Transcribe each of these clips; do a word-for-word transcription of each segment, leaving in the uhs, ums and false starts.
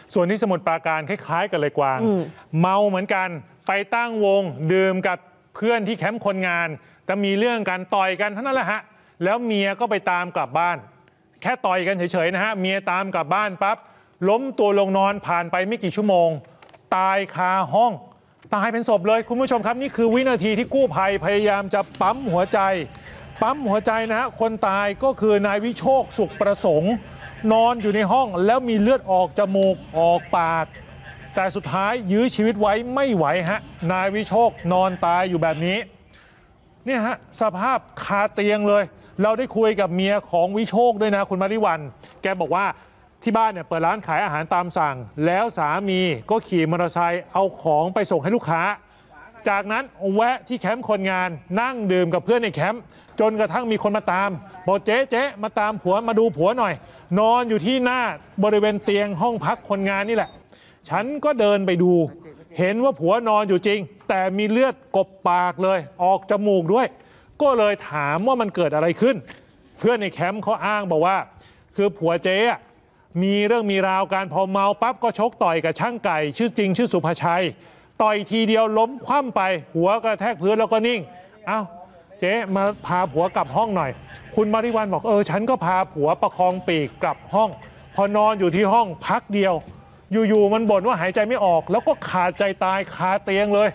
ส่วนที่สมุทรปราการคล้ายๆกันเลยกวางเมาเหมือนกันไปตั้งวงดื่มกับเพื่อนที่แคมป์คนงานแต่มีเรื่องกันต่อยกันเท่านั้นแหละฮะแล้วเมียก็ไปตามกลับบ้านแค่ต่อยกันเฉยๆนะฮะเมียตามกลับบ้านปั๊บล้มตัวลงนอนผ่านไปไม่กี่ชั่วโมงตายคาห้องตายเป็นศพเลยคุณผู้ชมครับนี่คือวินาทีที่กู้ภัยพยายามจะปั๊มหัวใจปั๊มหัวใจนะฮะคนตายก็คือนายวิโชคสุขประสงค์นอนอยู่ในห้องแล้วมีเลือดออกจมูกออกปากแต่สุดท้ายยื้อชีวิตไว้ไม่ไหวฮะนายวิโชคนอนตายอยู่แบบนี้เนี่ยฮะสภาพคาเตียงเลยเราได้คุยกับเมียของวิโชคด้วยนะคุณมาริวันแกบอกว่าที่บ้านเนี่ยเปิดร้านขายอาหารตามสั่งแล้วสามีก็ขี่มอเตอร์ไซค์เอาของไปส่งให้ลูกค้าจากนั้นแวะที่แคมป์คนงานนั่งดื่มกับเพื่อนในแคมป์จนกระทั่งมีคนมาตามบอกเจ๊เจ๊มาตามผัวมาดูผัวหน่อยนอนอยู่ที่หน้าบริเวณเตียงห้องพักคนงานนี่แหละฉันก็เดินไปดูเห็นว่าผัวนอนอยู่จริงแต่มีเลือดกบปากเลยออกจมูกด้วยก็เลยถามว่ามันเกิดอะไรขึ้นเพื่อนในแคมป์เขาอ้างบอกว่าคือผัวเจ๊มีเรื่องมีราวการพอเมาปั๊บก็ชกต่อยกับช่างไก่ชื่อจริงชื่อสุภชัยต่อยทีเดียวล้มคว่ำไปหัวกระแทกพื้นแล้วก็นิ่งเอ้าเจ๊มาพาผัวกลับห้องหน่อยคุณมาริวันบอกเออฉันก็พาผัวประคองปีกกลับห้องพอนอนอยู่ที่ห้องพักเดียวอยู่ๆมันบ่นว่าหายใจไม่ออกแล้วก็ขาดใจตายคาเตียงเลย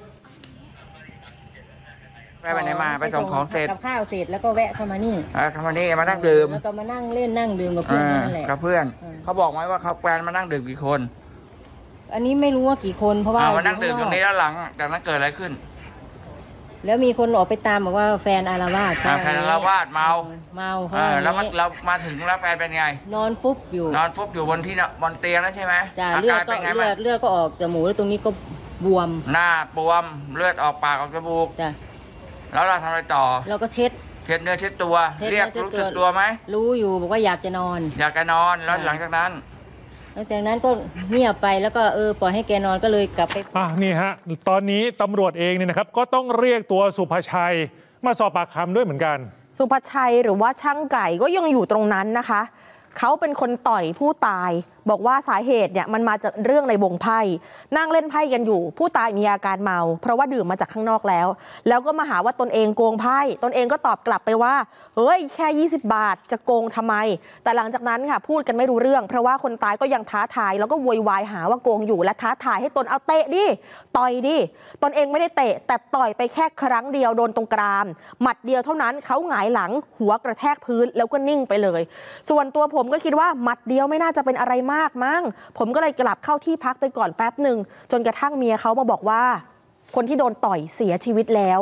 ไปไหนมาไปส่งของเสร็จกับข้าวเสร็จแล้วก็แวะเข้ามานี่อ่าเข้ามานี่มานั่งดื่มแล้วก็มานั่งเล่นนั่งดื่มกับเพื่อนนั่นแหละกับเพื่อนเขาบอกไหมว่าเขาแฟนมานั่งดื่มกี่คนอันนี้ไม่รู้ว่ากี่คนเพราะว่ามานั่งดื่มตรงนี้แล้วหลังจากนั้นเกิดอะไรขึ้นแล้วมีคนออกไปตามบอกว่าแฟนอาละวาดแฟนอาละวาดเมาเมาแล้วเรามาถึงแล้วแฟนเป็นไงนอนฟุบอยู่นอนฟุบอยู่บนที่บนเตียงแล้วใช่ไหมจ้าเลือดก็เลือดเลือดก็ออกจมูกแล้วตรงนี้ก็บวมหน้าบวมเลือดออกปากออกจมูกจ้าแล้วเราทำอะไรต่อเราก็เช็ดเช็ดเนื้อเช็ดตัวเรียกรู้สึกตัวไหมรู้อยู่บอกว่าอยากจะนอนอยากจะนอนแล้วหลังจากนั้นหลังจากนั้นก็เงียบไปแล้วก็เออปล่อยให้แกนอนก็เลยกลับไปอ่ะนี่ฮะตอนนี้ตำรวจเองเนี่ยนะครับก็ต้องเรียกตัวสุภชัยมาสอบปากคำด้วยเหมือนกันสุภชัยหรือว่าช่างไก่ก็ยังอยู่ตรงนั้นนะคะเขาเป็นคนต่อยผู้ตายบอกว่าสาเหตุเนี่ยมันมาจากเรื่องในวงไพ่นั่งเล่นไพ่กันอยู่ผู้ตายมีอาการเมาเพราะว่าดื่มมาจากข้างนอกแล้วแล้วก็มาหาว่าตนเองโกงไพ่ตนเองก็ตอบกลับไปว่าเฮ้ยแค่ยี่สิบบาทจะโกงทำไมแต่หลังจากนั้นค่ะพูดกันไม่รู้เรื่องเพราะว่าคนตายก็ยังท้าทายแล้วก็โวยวายหาว่าโกงอยู่และท้าทายให้ตนเอาเตะดิต่อยดิตนเองไม่ได้เตะแต่ต่อยไปแค่ครั้งเดียวโดนตรงกรามหมัดเดียวเท่านั้นเขาหงายหลังหัวกระแทกพื้นแล้วก็นิ่งไปเลยส่วนตัวผมก็คิดว่าหมัดเดียวไม่น่าจะเป็นอะไรมากมั้งผมก็เลยกลับเข้าที่พักไปก่อนแป๊บหนึ่งจนกระทั่งเมียเขามาบอกว่าคนที่โดนต่อยเสียชีวิตแล้ว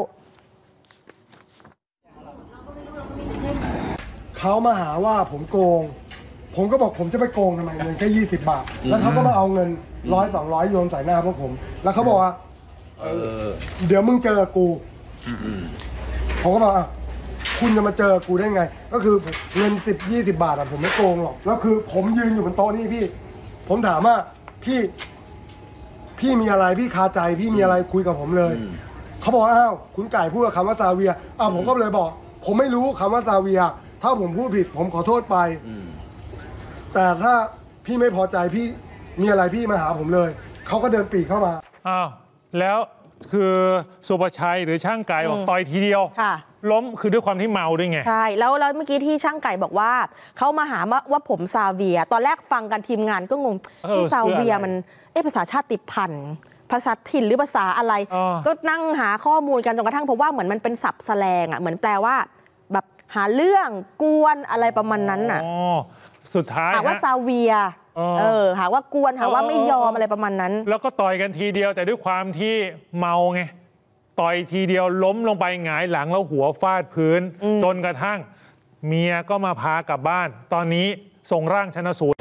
เขามาหาว่าผมโกงผมก็บอกผมจะไปโกงทำไมเงินแค่ยี่สิบบาทแล้วเขาก็มาเอาเงินร้อยสองร้อยโยนใส่หน้าพวกผมแล้วเขาบอกว่าเดี๋ยวมึงเจอกูผมก็บอกอ่ะคุณจะมาเจอกูได้ไงก็คือเงินสิบยี่สิบบาทอะผมไม่โกงหรอกแล้วคือผมยืนอยู่บนโต๊ะนี่พี่ผมถามว่าพี่พี่มีอะไรพี่คาใจพี่มีอะไรคุยกับผมเลยเขาบอกอ้าวคุณไก่พูดคำว่าซาเวียอ้าวผมก็เลยบอกผมไม่รู้คำว่าซาเวียถ้าผมพูดผิดผมขอโทษไปแต่ถ้าพี่ไม่พอใจพี่มีอะไรพี่มาหาผมเลยเขาก็เดินปีกเข้ามาอ้าวแล้วคือสุภชัยหรือช่างไก่บอกต่อยทีเดียวล้มคือด้วยความที่เมาด้วยไงใช่แล้วแล้วเมื่อกี้ที่ช่างไก่บอกว่าเขามาหาว่าผมซาเวียตอนแรกฟังกันทีมงานก็งงที่ซาเวียมันเอ๊ะภาษาชาติพันธุ์ภาษาถิ่นหรือภาษาอะไรก็นั่งหาข้อมูลกันจนกระทั่งพบว่าเหมือนมันเป็นศัพท์แสลงอ่ะเหมือนแปลว่าแบบหาเรื่องกวนอะไรประมาณนั้นน่ะสุดท้ายหาว่าซาเวียเออหาว่ากวนหาว่าไม่ยอมอะไรประมาณนั้นแล้วก็ต่อยกันทีเดียวแต่ด้วยความที่เมาไงต่อยทีเดียวล้มลงไปหงายหลังแล้วหัวฟาดพื้นจนกระทั่งเมียก็มาพากลับบ้านตอนนี้ส่งร่างชันสูตร